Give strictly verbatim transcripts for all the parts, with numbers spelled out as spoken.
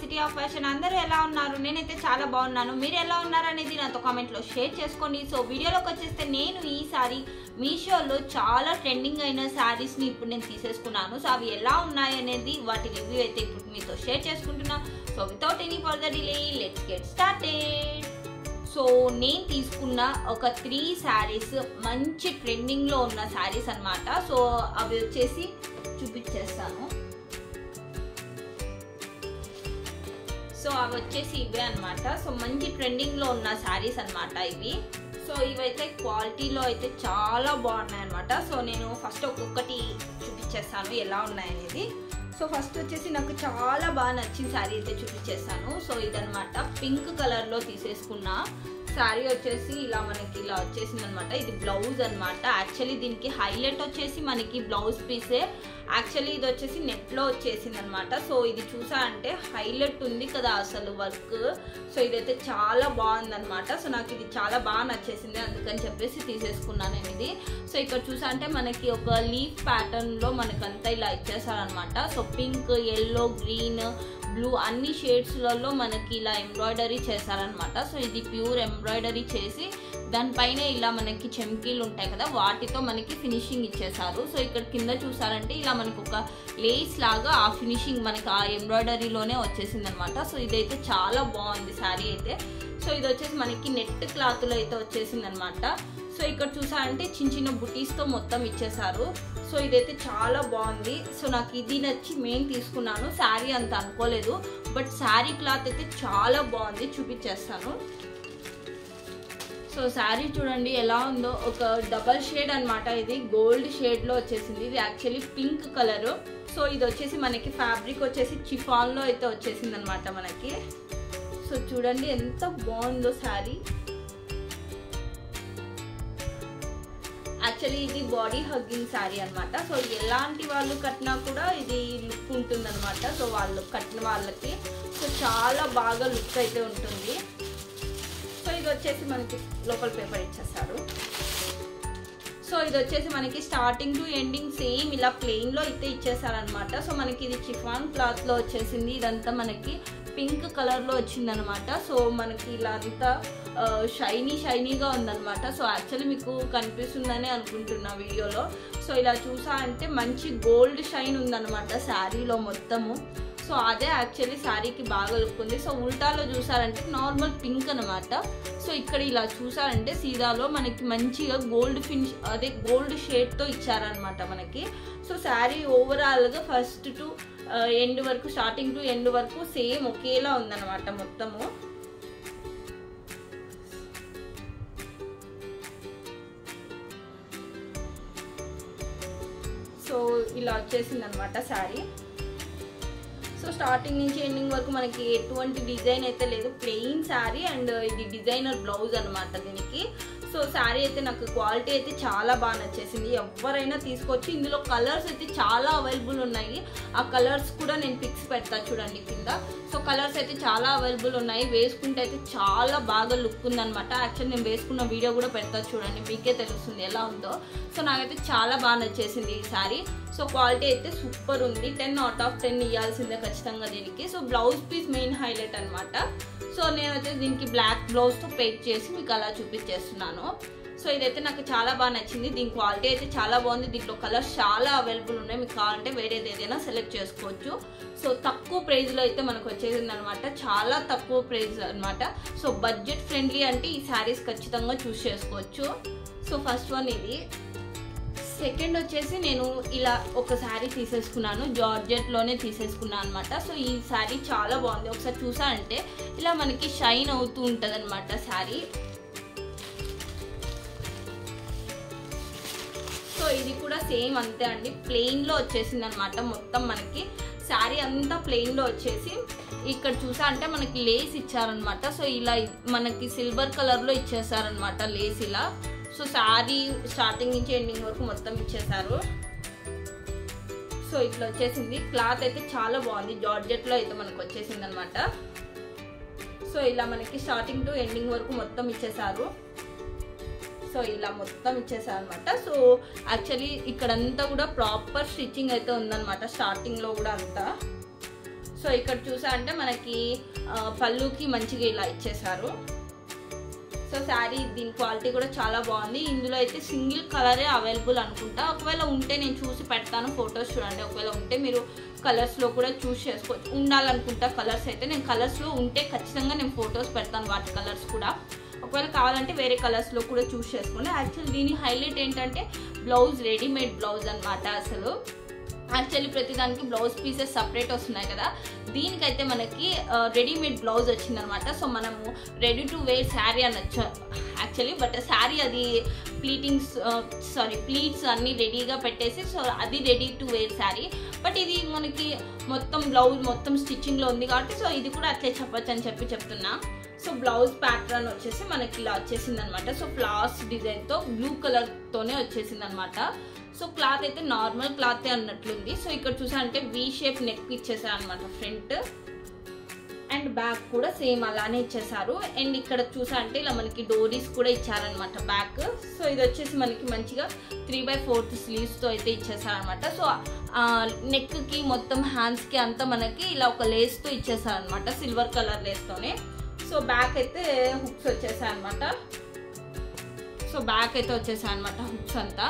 City of fashion. అందరూ ఎలా ఉన్నారు? నేనైతే చాలా బాగున్నాను. మీరు ఎలా ఉన్నారు అనేది నాతో కామెంట్లో షేర్ చేసుకోండి. సో వీడియోలోకి వచ్చేస్తే నేను ఈసారి మీషోలో చాలా ట్రెండింగ్ అయిన శారీస్ని ఇప్పుడు నేను తీసేసుకున్నాను. సో అవి ఎలా ఉన్నాయి అనేది వాటి రివ్యూ అయితే ఇప్పుడు మీతో షేర్ చేసుకుంటున్నా. So without any further delay let's get started. So నేను తీసుకున్న ఒక త్రీ శారీస్ మంచి ట్రెండింగ్లో ఉన్న శారీస్ అన్నమాట. సో అవి వచ్చేసి చూపించేస్తాను. సో అవి వచ్చేసి ఇవే అనమాట. సో మంచి ట్రెండింగ్లో ఉన్న శారీస్ అనమాట ఇవి. సో ఇవైతే క్వాలిటీలో అయితే చాలా బాగున్నాయి అనమాట. సో నేను ఫస్ట్ ఒక్కొక్కటి చూపించేస్తాను ఎలా ఉన్నాయనేది. సో ఫస్ట్ వచ్చేసి నాకు చాలా బాగా నచ్చిన శారీ అయితే చూపించేస్తాను. సో ఇదనమాట పింక్ కలర్లో తీసేసుకున్న శారీ వచ్చేసి ఇలా మనకి ఇలా వచ్చేసింది అనమాట. ఇది బ్లౌజ్ అనమాట. యాక్చువల్లీ దీనికి హైలైట్ వచ్చేసి మనకి బ్లౌజ్ పీసే. యాక్చువల్లీ ఇది వచ్చేసి నెట్లో వచ్చేసింది అనమాట. సో ఇది చూసా అంటే హైలైట్ ఉంది కదా అసలు వర్క్. సో ఇదైతే చాలా బాగుందనమాట. సో నాకు ఇది చాలా బాగా నచ్చేసింది, అందుకని చెప్పేసి తీసేసుకున్నాను నేను ఇది. సో ఇక్కడ చూసా అంటే మనకి ఒక లీఫ్ ప్యాటర్న్లో మనకంతా ఇలా ఇచ్చేసారనమాట. So pink, yellow, green, blue అన్ని షేడ్స్లలో మనకి ఇలా ఎంబ్రాయిడరీ చేశారనమాట. సో ఇది ప్యూర్ ఎంబ్రాయిడరీ చేసి దానిపైన ఇలా మనకి చెమ్కీలు ఉంటాయి కదా వాటితో మనకి ఫినిషింగ్ ఇచ్చేసారు. సో ఇక్కడ కింద చూసారంటే ఇలా మనకి ఒక లేస్ లాగా ఆ ఫినిషింగ్ మనకి ఆ ఎంబ్రాయిడరీలోనే వచ్చేసింది అనమాట. సో ఇదైతే చాలా బాగుంది శారీ అయితే. సో ఇది వచ్చేసి మనకి నెట్ క్లాత్లో అయితే వచ్చేసింది అనమాట. సో ఇక్కడ చూసారంటే చిన్న చిన్న బుటీస్తో మొత్తం ఇచ్చేసారు. సో ఇదైతే చాలా బాగుంది. సో నాకు ఇది నచ్చి మెయిన్ తీసుకున్నాను. శారీ అంత అనుకోలేదు, బట్ శారీ క్లాత్ అయితే చాలా బాగుంది, చూపించేస్తాను. సో శారీ చూడండి ఎలా ఉందో. ఒక డబల్ షేడ్ అనమాట. ఇది గోల్డ్ షేడ్లో వచ్చేసింది. ఇది యాక్చువల్లీ పింక్ కలరు. సో ఇది వచ్చేసి మనకి ఫ్యాబ్రిక్ వచ్చేసి చిఫాన్లో అయితే వచ్చేసింది అనమాట మనకి. సో చూడండి ఎంత బాగుందో శారీ. యాక్చువల్లీ ఇది బాడీ హగ్గింగ్ శారీ అనమాట. సో ఎలాంటి వాళ్ళు కట్టినా కూడా ఇది లుక్ ఉంటుంది అనమాట. సో వాళ్ళు కట్టిన వాళ్ళకి సో చాలా బాగా లుక్ అయితే ఉంటుంది. సో ఇది వచ్చేసి మనకి లోపల పేపర్ ఇచ్చేస్తారు. సో ఇది వచ్చేసి మనకి స్టార్టింగ్ టు ఎండింగ్ సేమ్ ఇలా ప్లెయిన్లో అయితే ఇచ్చేసారనమాట. సో మనకి ఇది చిఫాన్ క్లాత్లో వచ్చేసింది. ఇదంతా మనకి పింక్ కలర్లో వచ్చిందనమాట. సో మనకి ఇలా అంతా షైనీ షైనీగా ఉందన్నమాట. సో యాక్చువల్లీ మీకు కనిపిస్తుందని అనుకుంటున్నా వీడియోలో. సో ఇలా చూసా అంటే మంచి గోల్డ్ షైన్ ఉందన్నమాట శారీలో మొత్తము. సో అదే యాక్చువల్లీ శారీకి బాగా లుక్ ఉంది. సో ఉల్టాలో చూసారంటే నార్మల్ పింక్ అనమాట. సో ఇక్కడ ఇలా చూసారంటే సీదాలో మనకి మంచిగా గోల్డ్ ఫినిష్ అదే గోల్డ్ షేడ్తో ఇచ్చారనమాట మనకి. సో శారీ ఓవరాల్గా ఫస్ట్ టు ఎండ్ వరకు స్టార్టింగ్ టు ఎండ్ వరకు సేమ్ ఒకేలా ఉందన్నమాట మొత్తము. సో ఇలా వచ్చేసింది అనమాట శారీ. సో స్టార్టింగ్ నుంచి ఎండింగ్ వరకు మనకి ఎటువంటి డిజైన్ అయితే లేదు, ప్లెయిన్ శారీ. అండ్ ఇది డిజైనర్ బ్లౌజ్ అనమాట దీనికి. సో శారీ అయితే నాకు క్వాలిటీ అయితే చాలా బాగా నచ్చేసింది. ఎవరైనా తీసుకోవచ్చు. ఇందులో కలర్స్ అయితే చాలా అవైలబుల్ ఉన్నాయి. ఆ కలర్స్ కూడా నేను పిక్స్ పెడతా చూడండి కింద. సో కలర్స్ అయితే చాలా అవైలబుల్ ఉన్నాయి. వేసుకుంటే అయితే చాలా బాగా లుక్ ఉందనమాట. యాక్చువల్లీ నేను వేసుకున్న వీడియో కూడా పెడతా చూడండి, మీకే తెలుస్తుంది ఎలా ఉందో. సో నాకైతే చాలా బాగా నచ్చేసింది ఈ శారీ. సో క్వాలిటీ అయితే సూపర్ ఉంది. టెన్ అవుట్ ఆఫ్ టెన్ ఇవ్వాల్సిందే ఖచ్చితంగా దీనికి. So blouse piece main highlight అనమాట. సో నేనైతే దీనికి బ్లాక్ బ్లౌజ్తో పేక్ చేసి మీకు అలా చూపించేస్తున్నాను. సో ఇదైతే నాకు చాలా బాగా నచ్చింది. దీని క్వాలిటీ అయితే చాలా బాగుంది. దీంట్లో కలర్స్ చాలా అవైలబుల్ ఉన్నాయి. మీకు కావాలంటే వేరేది ఏదైనా సెలెక్ట్ చేసుకోవచ్చు. సో తక్కువ ప్రైస్లో అయితే మనకు వచ్చేసింది అనమాట. చాలా తక్కువ ప్రైస్ అనమాట. సో బడ్జెట్ ఫ్రెండ్లీ అంటే ఈ శారీస్ ఖచ్చితంగా చూస్ చేసుకోవచ్చు. సో ఫస్ట్ వన్ ఇది. సెకండ్ వచ్చేసి నేను ఇలా ఒక శారీ తీసేసుకున్నాను. జార్జెట్లోనే తీసేసుకున్నాను అనమాట. సో ఈ శారీ చాలా బాగుంది. ఒకసారి చూసారంటే ఇలా మనకి షైన్ అవుతూ ఉంటుంది అనమాట శారీ. సో ఇది కూడా సేమ్ అంతే అండి, ప్లెయిన్లో వచ్చేసింది అనమాట. మొత్తం మనకి శారీ అంతా ప్లెయిన్లో వచ్చేసి ఇక్కడ చూసా అంటే మనకి లేస్ ఇచ్చారనమాట. సో ఇలా మనకి సిల్వర్ కలర్లో ఇచ్చేసారనమాట లేస్ ఇలా. సో శారీ స్టార్టింగ్ నుంచి ఎండింగ్ వరకు మొత్తం ఇచ్చేసారు. సో ఇట్లా వచ్చేసింది. క్లాత్ అయితే చాలా బాగుంది. జార్జెట్లో అయితే మనకు వచ్చేసింది అనమాట. సో ఇలా మనకి స్టార్టింగ్ టు ఎండింగ్ వరకు మొత్తం ఇచ్చేసారు. సో ఇలా మొత్తం ఇచ్చేసారు అనమాట. సో యాక్చువల్లీ ఇక్కడంతా కూడా ప్రాపర్ స్టిచ్చింగ్ అయితే ఉందన్నమాట స్టార్టింగ్లో కూడా అంతా. సో ఇక్కడ చూసా అంటే మనకి పళ్ళుకి మంచిగా ఇలా ఇచ్చేసారు. సో శారీ దీని క్వాలిటీ కూడా చాలా బాగుంది. ఇందులో అయితే సింగిల్ కలరే అవైలబుల్ అనుకుంటా. ఒకవేళ ఉంటే నేను చూసి పెడతాను, ఫొటోస్ చూడండి. ఒకవేళ ఉంటే మీరు కలర్స్లో కూడా చూస్ చేసుకోవచ్చు. ఉండాలనుకుంటా కలర్స్ అయితే. నేను కలర్స్లో ఉంటే ఖచ్చితంగా నేను ఫొటోస్ పెడతాను, వాటి కలర్స్ కూడా. ఒకవేళ కావాలంటే వేరే కలర్స్లో కూడా చూస్ చేసుకోండి. యాక్చువల్లీ దీని హైలైట్ ఏంటంటే బ్లౌజ్ రెడీమేడ్ బ్లౌజ్ అనమాట. అసలు యాక్చువల్లీ ప్రతిదానికి బ్లౌజ్ పీసెస్ సపరేట్ వస్తున్నాయి కదా, దీనికైతే మనకి రెడీమేడ్ బ్లౌజ్ వచ్చిందనమాట. సో మనము రెడీ టు వేర్ శారీ అనొచ్చు యాక్చువల్లీ. బట్ శారీ అది ప్లీటింగ్స్ సారీ ప్లీట్స్ అన్నీ రెడీగా పెట్టేసి, సో అది ready to wear sari. But ఇది మనకి మొత్తం బ్లౌజ్ మొత్తం స్టిచ్చింగ్లో ఉంది కాబట్టి సో ఇది కూడా అట్లే చెప్పచ్చు అని చెప్పి చెప్తున్నా. సో బ్లౌజ్ ప్యాటర్న్ వచ్చేసి మనకి ఇలా వచ్చేసింది అనమాట. సో ఫ్లవర్స్ డిజైన్తో బ్లూ కలర్తోనే వచ్చేసింది అనమాట. సో క్లాత్ అయితే నార్మల్ క్లాతే అన్నట్లుంది. సో ఇక్కడ చూసా అంటే వీ షేప్ నెక్ ఇచ్చేసారు అనమాట ఫ్రంట్, అండ్ బ్యాక్ కూడా సేమ్ అలానే ఇచ్చేసారు. అండ్ ఇక్కడ చూసా అంటే ఇలా మనకి డోరీస్ కూడా ఇచ్చారనమాట బ్యాక్. సో ఇది వచ్చేసి మనకి మంచిగా త్రీ బై ఫోర్త్ స్లీవ్స్తో అయితే ఇచ్చేసారనమాట. సో నెక్కి మొత్తం హ్యాండ్స్కి అంతా మనకి ఇలా ఒక లేస్తో ఇచ్చేసారనమాట, సిల్వర్ కలర్ లేస్తోనే. సో బ్యాక్ అయితే హుక్స్ వచ్చేసాయి అనమాట. సో బ్యాక్ అయితే వచ్చేసాయి అనమాట హుక్స్ అంతా.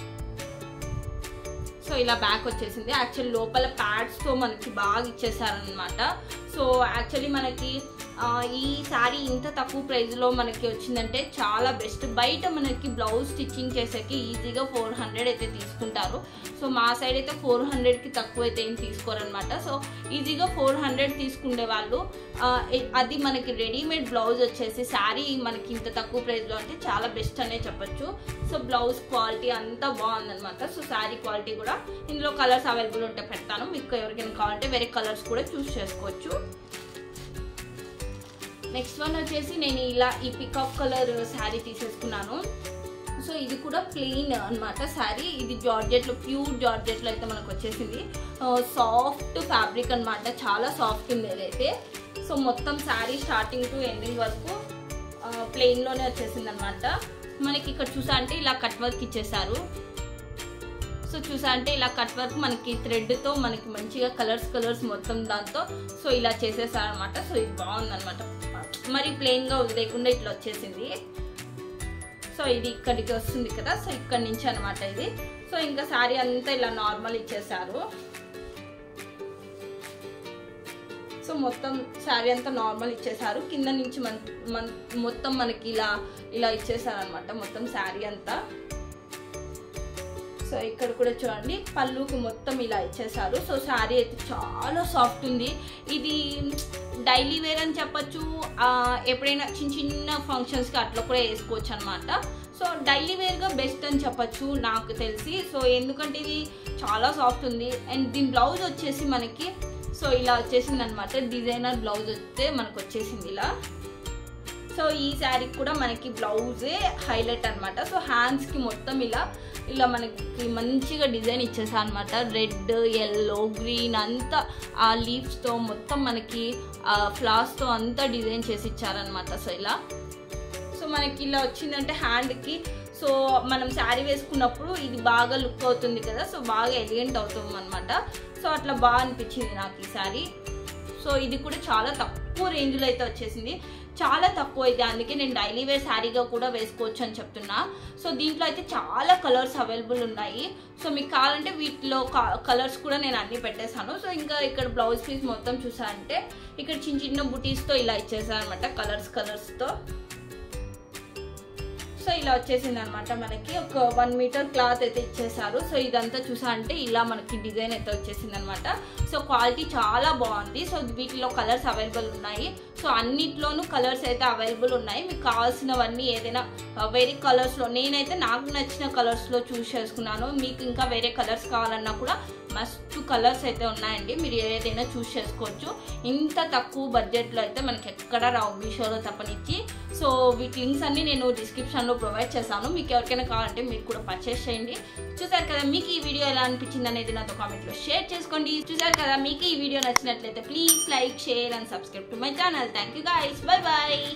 సో ఇలా బ్యాక్ వచ్చేసింది. యాక్చువల్లీ లోపల ప్యాడ్స్తో మనకి బాగా ఇచ్చేసారనమాట. సో యాక్చువల్లీ మనకి ఈ శారీ ఇంత తక్కువ ప్రైస్లో మనకి వచ్చిందంటే చాలా బెస్ట్. బయట మనకి బ్లౌజ్ స్టిచ్చింగ్ చేసేకి ఈజీగా ఫోర్ హండ్రెడ్ అయితే తీసుకుంటారు. సో మా సైడ్ అయితే ఫోర్ హండ్రెడ్కి తక్కువ అయితే ఏం తీసుకోరనమాట. సో ఈజీగా ఫోర్ హండ్రెడ్ తీసుకునే వాళ్ళు, అది మనకి రెడీమేడ్ బ్లౌజ్ వచ్చేసి శారీ మనకి ఇంత తక్కువ ప్రైస్లో అంటే చాలా బెస్ట్ అనే చెప్పచ్చు. సో బ్లౌజ్ క్వాలిటీ అంతా బాగుందనమాట. సో శారీ క్వాలిటీ కూడా ఇందులో కలర్స్ అవైలబుల్ ఉంటే పెడతాను, మీకు ఎవరికైనా కావాలంటే వేరే కలర్స్ కూడా చూస్ చేసుకోవచ్చు. నెక్స్ట్ వన్ వచ్చేసి నేను ఇలా ఈ పికాక్ కలర్ శారీ తీసేసుకున్నాను. సో ఇది కూడా ప్లెయిన్ అనమాట శారీ. ఇది జార్జెట్లో ప్యూర్ జార్జెట్లో అయితే మనకు వచ్చేసింది. సాఫ్ట్ ఫ్యాబ్రిక్ అనమాట, చాలా సాఫ్ట్ ఉంది ఇదైతే. సో మొత్తం శారీ స్టార్టింగ్ టు ఎండింగ్ వరకు ప్లెయిన్లోనే వచ్చేసింది అనమాట. మనకి ఇక్కడ చూసా అంటే ఇలా కట్ వర్క్ ఇచ్చేసారు. సో చూసా అంటే ఇలా కట్ వర్క్ మనకి థ్రెడ్తో మనకి మంచిగా కలర్స్ కలర్స్ మొత్తం దాంతో సో ఇలా చేసేసారనమాట. సో ఇది బాగుందనమాట, మరి ప్లెయిన్గా వదిలేకుండా ఇట్లా వచ్చేసింది. సో ఇది ఇక్కడికి వస్తుంది కదా, సో ఇక్కడి నుంచి అనమాట ఇది. సో ఇంకా శారీ అంతా ఇలా నార్మల్ ఇచ్చేసారు. సో మొత్తం శారీ అంతా నార్మల్ ఇచ్చేసారు. కింద నుంచి మన మొత్తం మనకి ఇలా ఇలా ఇచ్చేసారనమాట మొత్తం శారీ అంతా. సో ఇక్కడ కూడా చూడండి పళ్ళుకి మొత్తం ఇలా ఇచ్చేసారు. సో శారీ అయితే చాలా సాఫ్ట్ ఉంది. ఇది డైలీ వేర్ అని చెప్పచ్చు, ఎప్పుడైనా చిన్న చిన్న ఫంక్షన్స్కి అట్లా కూడా వేసుకోవచ్చు అనమాట. సో డైలీ వేర్గా బెస్ట్ అని చెప్పచ్చు నాకు తెలిసి. సో ఎందుకంటే ఇది చాలా సాఫ్ట్ ఉంది. అండ్ దీని బ్లౌజ్ వచ్చేసి మనకి సో ఇలా వచ్చేసింది అనమాట. డిజైనర్ బ్లౌజ్ వస్తే మనకు వచ్చేసింది ఇలా. సో ఈ శారీకి కూడా మనకి బ్లౌజే హైలైట్ అనమాట. సో హ్యాండ్స్కి మొత్తం ఇలా ఇలా మనకి మంచిగా డిజైన్ ఇచ్చేసారు అనమాట. రెడ్, ఎల్లో, గ్రీన్ అంతా ఆ లీవ్స్తో మొత్తం మనకి ఫ్లవర్స్తో అంతా డిజైన్ చేసి ఇచ్చారనమాట. సో ఇలా సో మనకి ఇలా వచ్చిందంటే హ్యాండ్కి సో మనం శారీ వేసుకున్నప్పుడు ఇది బాగా లుక్ అవుతుంది కదా, సో బాగా ఎలిగెంట్ అవుతుంది అనమాట. సో అట్లా బాగా అనిపించింది నాకు ఈ శారీ. సో ఇది కూడా చాలా తక్కువ రేంజ్లో అయితే వచ్చేసింది, చాలా తక్కువ అయితే, అందుకే నేను డైలీ వేర్ శారీగా కూడా వేసుకోవచ్చు అని చెప్తున్నా. సో దీంట్లో అయితే చాలా కలర్స్ అవైలబుల్ ఉన్నాయి. సో మీకు కావాలంటే వీటిలో కలర్స్ కూడా నేను అన్ని పెట్టేశాను. సో ఇంకా ఇక్కడ బ్లౌజ్ పీస్ మొత్తం చూసారంటే ఇక్కడ చిన్న చిన్న బుటీస్తో ఇలా ఇచ్చేసారు అనమాట, కలర్స్ కలర్స్తో. సో ఇలా వచ్చేసింది అనమాట. మనకి ఒక వన్ మీటర్ క్లాత్ అయితే ఇచ్చేసారు. సో ఇదంతా చూసా అంటే ఇలా మనకి డిజైన్ అయితే వచ్చేసింది అనమాట. సో క్వాలిటీ చాలా బాగుంది. సో వీటిలో కలర్స్ అవైలబుల్ ఉన్నాయి. సో అన్నిట్లోనూ కలర్స్ అయితే అవైలబుల్ ఉన్నాయి. మీకు కావాల్సినవన్నీ ఏదైనా వేరే కలర్స్లో, నేనైతే నాకు నచ్చిన కలర్స్లో చూస్ చేసుకున్నాను. మీకు ఇంకా వేరే కలర్స్ కావాలన్నా కూడా మస్తు కలర్స్ అయితే ఉన్నాయండి, మీరు ఏదైనా చూస్ చేసుకోవచ్చు. ఇంత తక్కువ బడ్జెట్లో అయితే మనకి ఎక్కడ రావు మీషోలో తప్పనిచ్చి. సో వీటి లింక్స్ అన్ని నేను డిస్క్రిప్షన్లో ప్రొవైడ్ చేశాను, మీకు ఎవరికైనా కావాలంటే మీరు కూడా పర్చేస్ చేయండి. చూసారు కదా, మీకు ఈ వీడియో ఎలా అనిపించింది అనేది నాతో కామెంట్లో షేర్ చేసుకోండి. చూసారు కదా, మీకు ఈ వీడియో నచ్చినట్లయితే please like, share and subscribe to my channel. Thank you guys, bye bye.